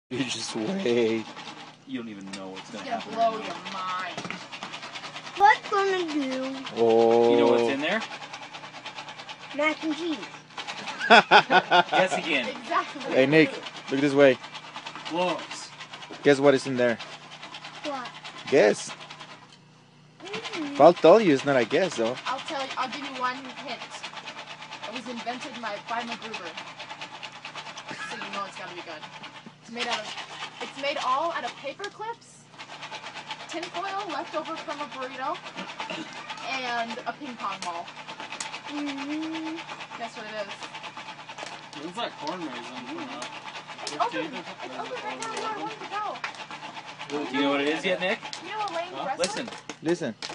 You just wait. You don't even know what's going to It's happen. gonna blow your mind. What's gonna do? Oh. You know what's in there? Mac and cheese. Guess again. Exactly. Hey Nick, look this way. Close. Guess what is in there? What? Guess. If I'll tell you, it's not a guess though. I'll tell you. I'll give you one hint. It was invented by MacGruber, so you know it's gotta be good. It's made all out of paper clips, tinfoil left over from a burrito, and a ping pong ball. Guess what it is? Where's that corn maze? It's open. It's open right now. Where I wanted to go. Do you know what it is yet, Nick? You know Elaine the wrestler? Listen. Listen.